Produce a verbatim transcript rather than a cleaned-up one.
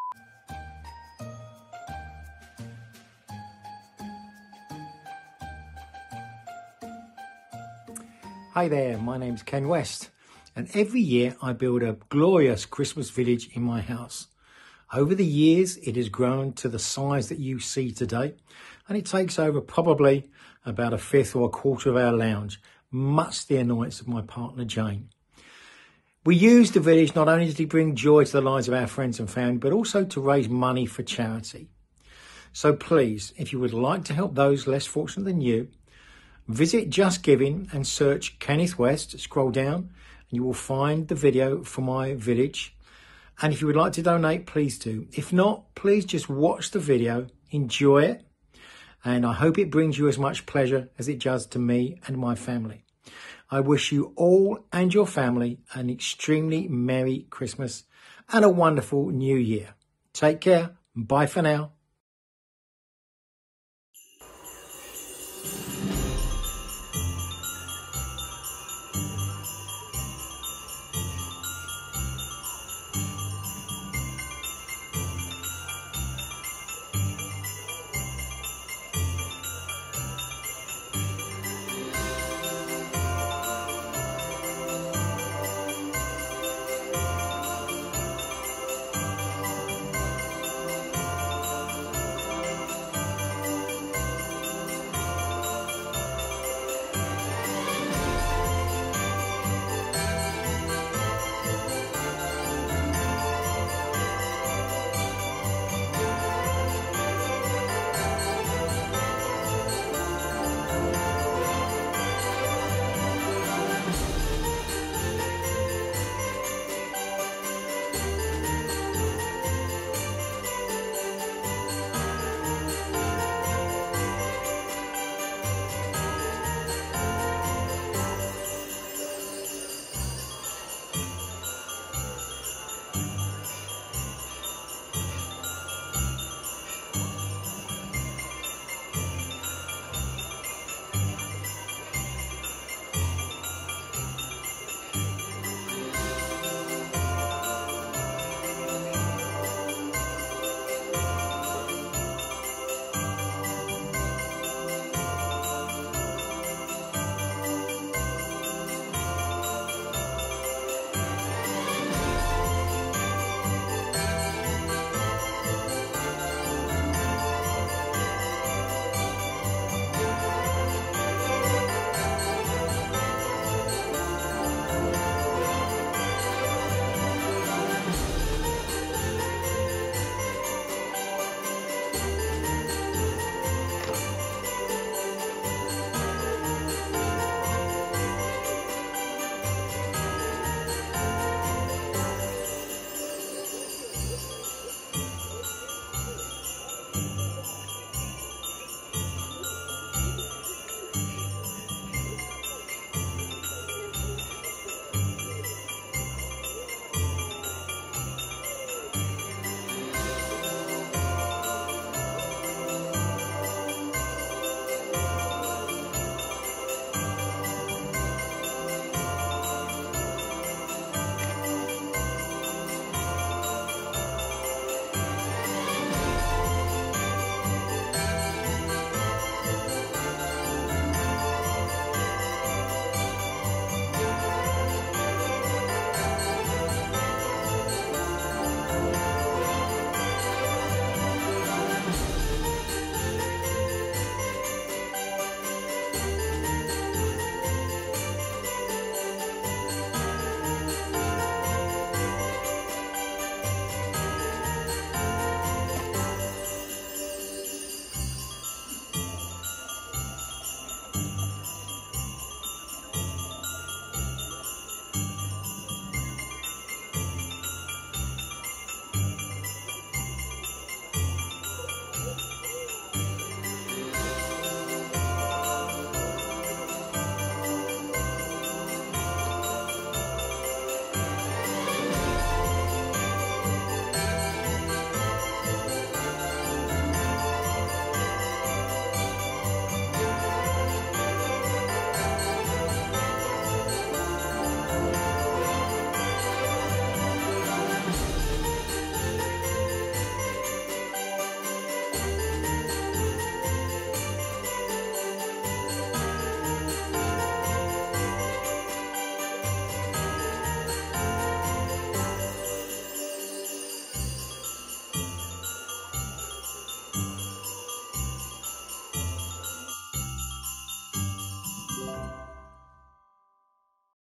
Hi there, my name's Ken West, and every year I build a glorious Christmas village in my house. Over the years, it has grown to the size that you see today, and it takes over probably about a fifth or a quarter of our lounge, much to the annoyance of my partner Jane. We use the village not only to bring joy to the lives of our friends and family, but also to raise money for charity. So please, if you would like to help those less fortunate than you, visit Just Giving and search Kenneth West, scroll down, and you will find the video for my village. And if you would like to donate, please do. If not, please just watch the video, enjoy it, and I hope it brings you as much pleasure as it does to me and my family. I wish you all and your family an extremely Merry Christmas and a wonderful New Year. Take care. Bye for now.